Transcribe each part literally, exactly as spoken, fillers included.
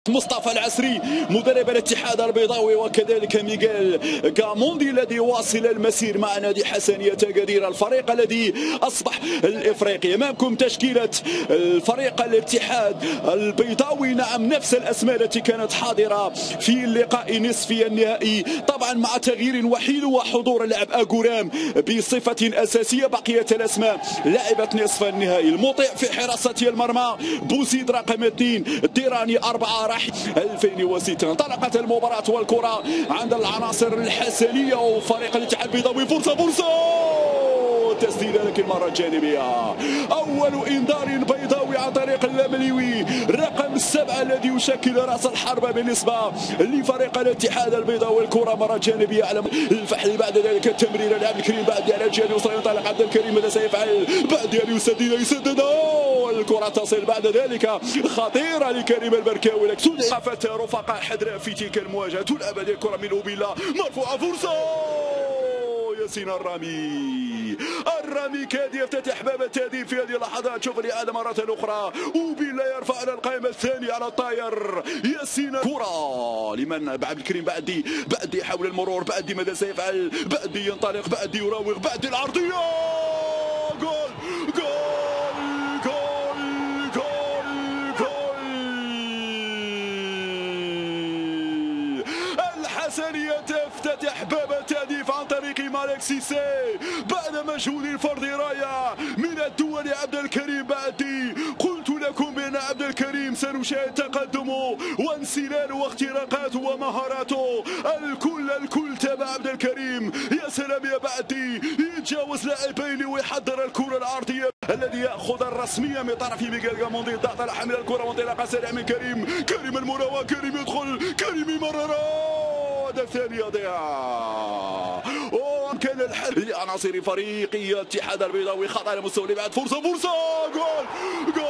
مصطفى العسري مدرب الاتحاد البيضاوي وكذلك ميغيل كاموندي الذي واصل المسير مع نادي حسنية أكادير، الفريق الذي أصبح الإفريقي. أمامكم تشكيلة الفريق الاتحاد البيضاوي، نعم نفس الأسماء التي كانت حاضرة في اللقاء نصفي النهائي، طبعا مع تغيير وحيد وحضور اللاعب أغورام بصفة أساسية. بقية الأسماء لعبة نصف النهائي. المطيع في حراسة المرمى، بوزيد رقم اثنين، الديراني أربعة، ألفين وستة. انطلقت المباراة والكرة عند العناصر الحسنية وفريق الاتحاد البيضاوي. فرصة فرصة تسديدة لكن مرة جانبية. أول إنذار بيضاوي عن طريق اللامليوي رقم السبعة الذي يشكل رأس الحربة بالنسبة لفريق الاتحاد البيضاوي. الكرة مرة جانبية على الفحل. بعد ذلك التمرير اللاعب الكريم بعد على الجهة اليسرى، ينطلق عبد الكريم. ماذا سيفعل؟ بعد أن يسدد يسدد الكرة تصل بعد ذلك خطيرة لكريم البركاوي. خافت رفقاء حدراء في تلك المواجهة. تلعب هذه الكرة من أوبيلا، مرفوعة، فرصة ياسين الرامي. الرامي كاد يفتتح باب التهديف في هذه اللحظات. شوف الإعادة مرة أخرى. أوبيلا يرفع على القائمة الثانية على الطاير. ياسين كرة لمن؟ عبد الكريم بعدي بعدي يحاول المرور. بعدي ماذا سيفعل؟ بعدي ينطلق، بعدي يراوغ، بعدي العرضية، جول جول حسنية تفتتح باب التهديف عن طريق مالك سيسي بعد مجهود فردي رائع من الدول. عبد الكريم بعدي، قلت لكم بأن عبد الكريم سنشاهد تقدمه وانسلاله واختراقاته ومهاراته. الكل الكل تابع عبد الكريم. يا سلام يا بعدي، يتجاوز لاعبين ويحضر الكرة العرضية الذي يأخذ الرسمية من طرف ميغيل كاموندي. الضغط على حامل الكرة وانطلاقة سريعة من كريم. كريم المراوغة، كريم يدخل، كريم يمرر، هذا الثاني يضيع. وكان الحل لعناصر فريق الاتحاد البيضاوي. خطأ على مستوى الابعاد، فرصة فرصة، جول جول.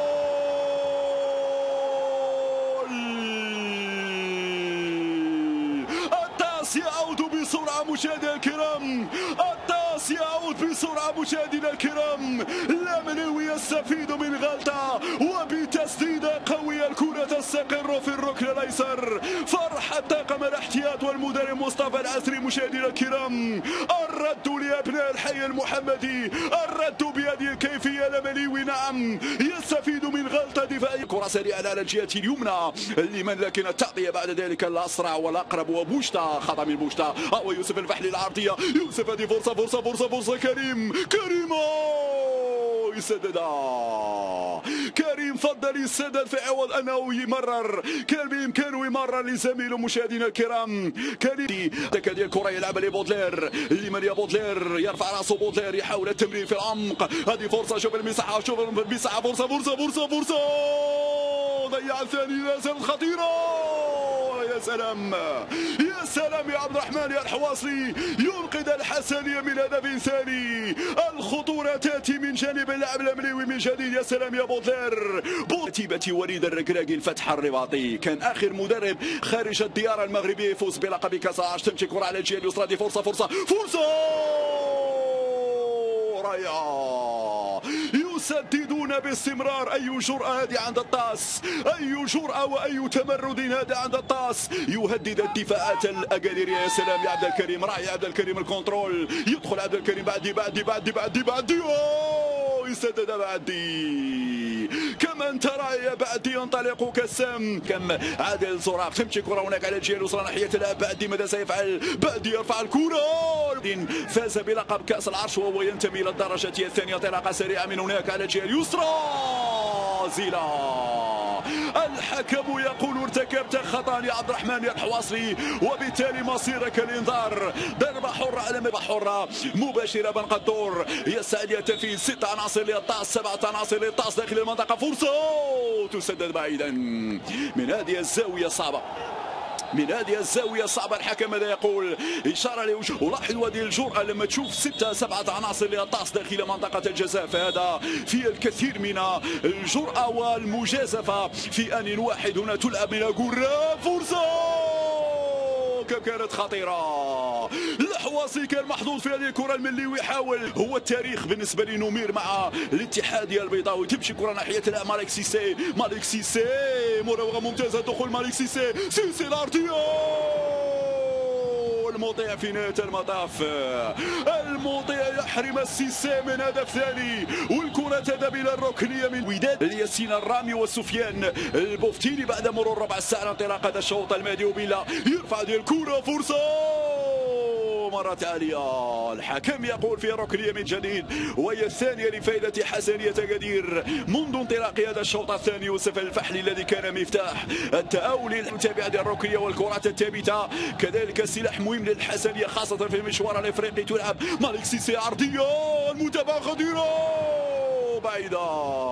التاس يعود بسرعة مشاهدينا الكرام، التاس يعود بسرعة مشاهدينا الكرام. اللامليوي يستفيد من غلطة وبتسديدة قوية الكرة تستقر في الركن الأيسر. فرحة طاقم الاحتياط والمدرب مصطفى العسري. مشاهدينا الكرام، الرد لأبناء الحي المحمدي، الرد بهذه الكيفية. لامليوي نعم يستفيد من غلطة دفاعية. كرة سريعة على الجهة اليمنى لمن، لكن التغطية بعد ذلك الأسرع والأقرب وبوشتا. خطأ من بوشتا أو يوسف الفحلي العرضية. يوسف هذه فرصة فرصة فرصة فرصة. كريم كريم يسدد. كريم فضل يسدد في عوض انه يمرر. كان بامكانه يمرر لزميله. مشاهدينا الكرام، كريم تكاد الكره يلعب لبودلير. لمن يا بودلير؟ يرفع راسه بودلير، يحاول التمرير في العمق. هذه فرصه، شوف المساحه، شوف المساحه، فرصه فرصه فرصه فرصه. ضيع الثاني، نازل خطيره. يا سلام يا سلام يا عبد الرحمن يا الحواصلي، ينقذ الحسنية من هدف ثاني. الخطورة تأتي من جانب اللاعب الأمليوي من جديد. يا سلام يا بودلير. كتيبة وليد الركراكي الفتح الرباطي، كان آخر مدرب خارج الديار المغربية يفوز بلقب كأس العرش. تمشي كرة على الجهة اليسرى، دي فرصة فرصة فرصة رائعة. يسددون باستمرار. أي جرأة هذه عند الطاس، أي جرأة وأي تمرد هذا عند الطاس. يهدد الدفاعات الأكاديرية. يا سلام يا عبد الكريم، راعي عبد الكريم الكنترول. يدخل عبد الكريم بعدي بعدي بعدي بعدي بعدي يسدد بعدي. كمان ترى يا بعدي ينطلق كالسم. كم عادل زراق. تمشي كرة هناك على الجهة اليسرى ناحية اللاعب بعدي. ماذا سيفعل؟ بعدي يرفع الكرة. فاز بلقب كأس العرش وهو ينتمي إلى الدرجة الثانية. انطلاقة سريعة من هناك على الجهة اليسرى. زيلا. الحكم يقول ارتكبت خطأ يا عبد الرحمن يا الحواصلي، وبالتالي مصيرك الانذار. ضربة حرة على ضربة حرة مباشرة بن قدور. يسعد يتفي ست عناصر للطاس، سبعة عناصر للطاس داخل المنطقة. فرصة تسدد بعيدا من هذه الزاوية الصعبة، من هذه الزاوية الصعبة. الحكم ماذا يقول؟ إشارة لوجه. ولاحظوا هذه الجرأة لما تشوف ستة سبعة عناصر للطاس داخل منطقة الجزاء، فهذا في الكثير من الجرأة والمجازفة في آن واحد. هنا تلعب من أغورام، فرصة كانت خطيرة. الحواصي كان محظوظ في هذه الكره. المليوي يحاول، هو التاريخ بالنسبه لنمير مع الاتحاديه البيضاوي. تمشي كره ناحيه الامام مالك سيسي، مالك سيسي مراوغه ممتازه، دخول مالك سيسي، سيسي الارضيه، المطيع في نهاية المطاف. المطيع يحرم السيسي من هدف ثاني، والكرة تذهب إلى الركنية من وداد الياسين الرامي وسفيان البوفتيني بعد مرور ربع ساعة انطلاق هذا الشوط. المهدي وبيلا يرفع هذه الكرة، فرصة مرة عالية. الحكم يقول في ركنية من جديد، وهي الثانية لفائدة حسنية أكادير منذ انطلاق هذا الشوط الثاني. يوسف الفحلي الذي كان مفتاح التأول المتابع هذه الركنية والكرات الثابتة، كذلك سلاح مهم للحسنية خاصة في المشوار الإفريقي. تلعب مالك سيسي عرضية، المتابعة خطيرة بعيدة،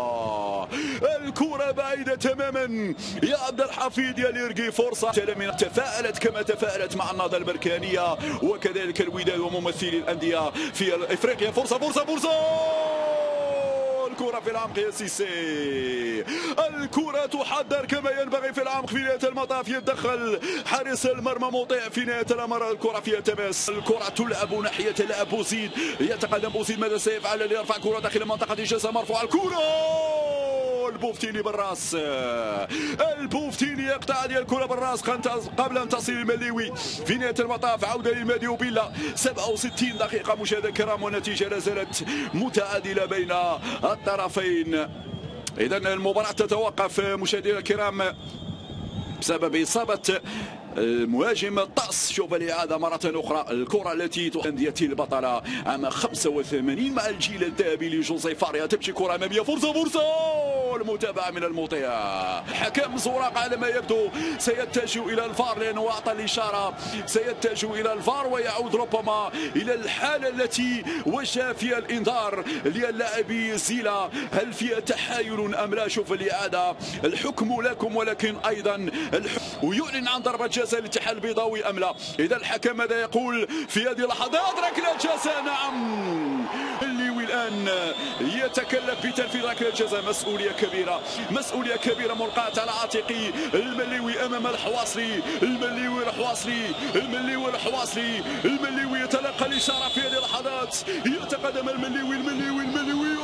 الكرة بعيدة تماما. يا عبد الحفيظ يا ليرقي فرصة تفاءلت كما تفاءلت مع النهضة البركانية وكذلك الوداد وممثلي الأندية في إفريقيا. فرصة فرصة فرصة، الكرة في العمق يا سيسي، الكرة تحضر كما ينبغي في العمق. في نهاية المطاف يتدخل حارس المرمى مطيع في نهاية الأمر، الكرة فيها تماس، الكرة تلعب ناحية لاعب بوزيد، يتقدم بوزيد، ماذا سيفعل؟ ليرفع كرة داخل منطقة الجزاء، مرفوعة الكرة، البوفتيني بالراس، البوفتيني يقطع هذه الكرة بالراس قبل أن تصل المليوي. في نهاية المطاف عودة للمهدي وبيلا، سبعة وستين دقيقة مشاهدة الكرام، والنتيجة لا زالت متعادلة بين الطرفين. إذا المباراة تتوقف مشاهدينا الكرام بسبب إصابة المهاجم طاس. شوف الإعادة مرة أخرى، الكرة التي أندية البطلة عام خمسة وثمانين مع الجيل الذهبي لجوزي فاريا. تمشي كرة أمامية، فرصة فرصة، المتابعة من المطيع. حكم زوراق على ما يبدو سيتجه إلى الفار لأنه أعطى الإشارة، سيتجه إلى الفار ويعود ربما إلى الحالة التي وجه فيها الإنذار للاعبي زيلا. هل فيها تحايل أم لا؟ شوف الإعادة، الحكم لكم، ولكن أيضا الحكم ويعلن عن ضربة جزاء الاتحاد البيضاوي أم لا. إذا الحكم ماذا يقول في هذه اللحظات؟ ركلة جزاء، نعم. الليوي الآن يتكلف بتنفيذ ركلة جزاء، مسؤولية كبيرة، مسؤولية كبيرة ملقاة على عاتقي المليوي أمام الحواصلي. المليوي الحواصلي، المليوي الحواصلي، المليوي يتلقى الإشارة في هذه اللحظات، يتقدم المليوي المليوي المليوي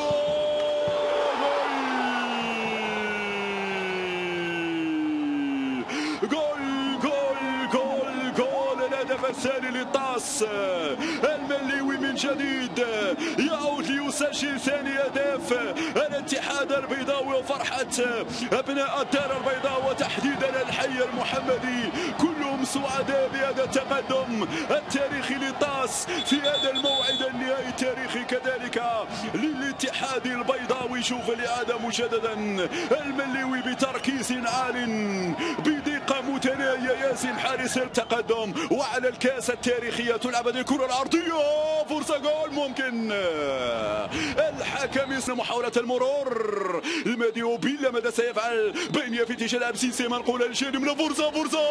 جول جول جول جول، الهدف الثاني للطاس. المليوي من جديد يعود ليسجل ثاني هدف الاتحاد البيضاوي، وفرحة أبناء الدار البيضاء وتحديدا الحي المحمدي كلهم سعداء بهذا التقدم التاريخي للطاس في هذا الموعد النهائي التاريخي كذلك للاتحاد البيضاوي. شوف الإعادة مجددا، المليوي بتركيز عال بدقة متناهية، ياسين حارس التقدم، وعلى الكاس التاريخية تلعب هذه الكرة العرضية، فرصة جول ممكن. الحكم يسمى محاولة المرور، المهدي وبيلا ماذا سيفعل؟ بين في اتجاه لاعب سيسي منقولة للشادي من فرصة فرصة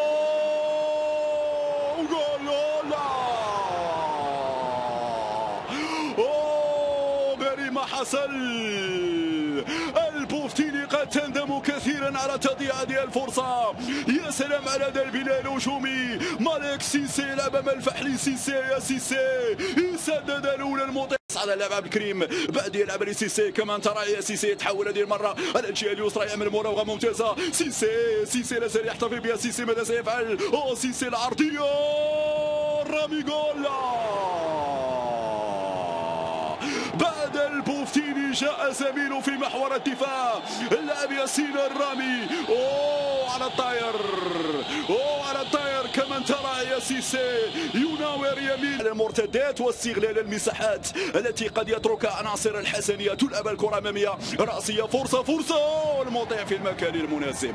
جول. لا اوه غريب ما حصل، البوفتيني قد تندم كثيرا على تضييع هذه الفرصة. يا سلام على هذا البناء الهجومي، مالك سيسي يلعب امام الفحلي، سيسي يا سيسي يسدد الاولى المطيع على اللاعب عبد الكريم، بعد يلعب لسيسي كمان ترى يا سيسي يتحول هذه المرة على الجهة اليسرى، يعمل مراوغة ممتازة. سيسي سيسي لا زال يحتفل بها، سيسي ماذا سيفعل؟ اوه سيسي العرضية، رامي جول. بعد البوفتيني جاء زميله في محور الدفاع اللاعب ياسين الرامي، اوه على الطاير، اوه على الطاير كمان ترى يا سيسي يناور يمين المرتدات واستغلال المساحات التي قد يتركها عناصر الحسنية. تلعب الكرة أمامية رأسية، فرصة فرصة، المطيع في المكان المناسب،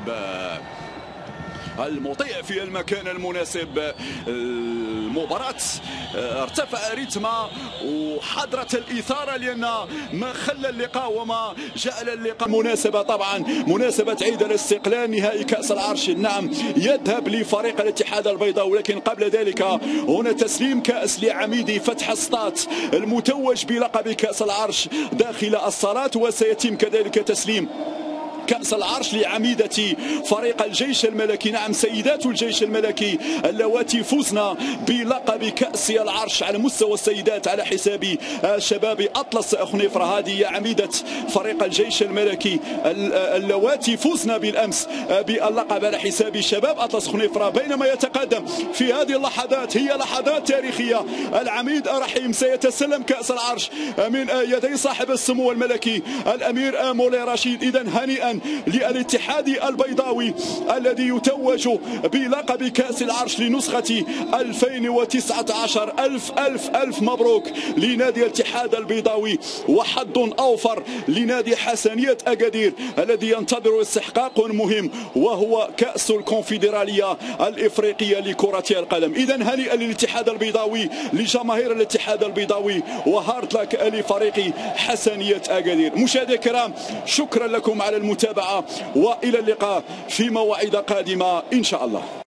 المطيع في المكان المناسب. المباراة ارتفع رتمها وحضرت الإثارة لأن ما خلى اللقاء وما جعل اللقاء مناسبة، طبعا مناسبة عيد الاستقلال نهائي كأس العرش، نعم يذهب لفريق الاتحاد البيضاوي، ولكن قبل ذلك هنا تسليم كأس لعميدي فتح السطات المتوج بلقب كأس العرش داخل الصالات، وسيتم كذلك تسليم كأس العرش لعميدة فريق الجيش الملكي. نعم سيدات الجيش الملكي اللواتي فزنا بلقب كأس العرش على مستوى السيدات على حساب شباب أطلس خنيفرة. هذه هي عميدة فريق الجيش الملكي اللواتي فزنا بالأمس باللقب على حساب شباب أطلس خنيفرة. بينما يتقدم في هذه اللحظات، هي لحظات تاريخية، العميد الرحيم سيتسلم كأس العرش من يدي صاحب السمو الملكي الأمير مولاي رشيد. إذا هنيئا للاتحاد البيضاوي الذي يتوج بلقب كأس العرش لنسخة ألفين وتسعة عشر. ألف ألف ألف مبروك لنادي الاتحاد البيضاوي، وحظ أوفر لنادي حسنية أكادير الذي ينتظر استحقاق مهم وهو كأس الكونفدرالية الإفريقية لكرة القدم. إذا هنيئا للاتحاد البيضاوي، لجماهير الاتحاد البيضاوي، وهارد لك لفريق حسنية أكادير. مشاهدينا الكرام، شكرا لكم على المتابعة، وإلى اللقاء في مواعيد قادمة إن شاء الله.